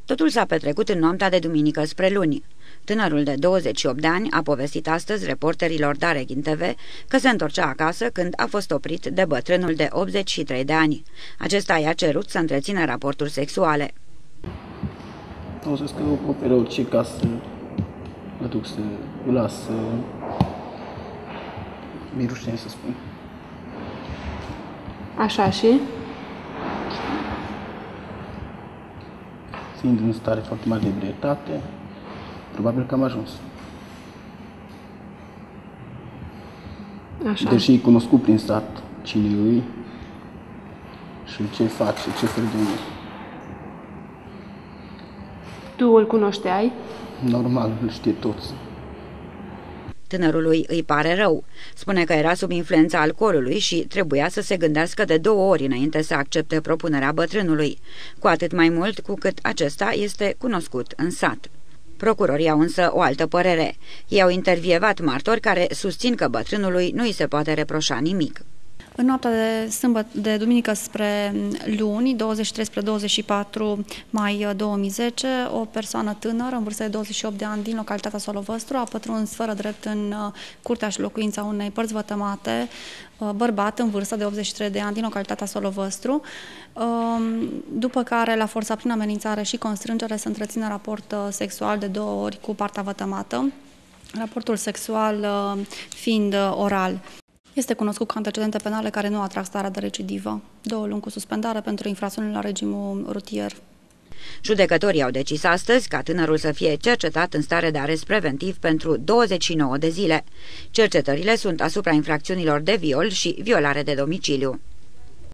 Totul s-a petrecut în noaptea de duminică spre luni. Tânărul de 28 de ani a povestit astăzi reporterilor Dareghin TV că se întorcea acasă când a fost oprit de bătrânul de 83 de ani. Acesta i-a cerut să întrețină raporturi sexuale. Au zis că oferă orice ca să mă duc să îl las, mi-e rușine să spun. Așa și? Fiind în stare foarte mare de ebrietate, probabil că am ajuns. Așa. Deși e cunoscut prin sat cine e și ce face, ce fel de om e. Tu îl cunoșteai? Normal, îl știe toți. Tânărului îi pare rău. Spune că era sub influența alcoolului și trebuia să se gândească de 2 ori înainte să accepte propunerea bătrânului, cu atât mai mult cu cât acesta este cunoscut în sat. Procurorii au însă o altă părere. Ei au intervievat martori care susțin că bătrânului nu îi se poate reproșa nimic. În noaptea de duminică spre luni, 23 spre 24 mai 2010, o persoană tânără, în vârstă de 28 de ani, din localitatea Solovăstru, a pătruns fără drept în curtea și locuința unei părți vătămate, bărbat în vârstă de 83 de ani, din localitatea Solovăstru, după care l-a forțat prin amenințare și constrângere să întrețină raport sexual de 2 ori cu partea vătămată, raportul sexual fiind oral. Este cunoscut ca antecedente penale care nu atrag starea de recidivă. 2 luni cu suspendare pentru infracțiuni la regimul rutier. Judecătorii au decis astăzi ca tânărul să fie cercetat în stare de arest preventiv pentru 29 de zile. Cercetările sunt asupra infracțiunilor de viol și violare de domiciliu.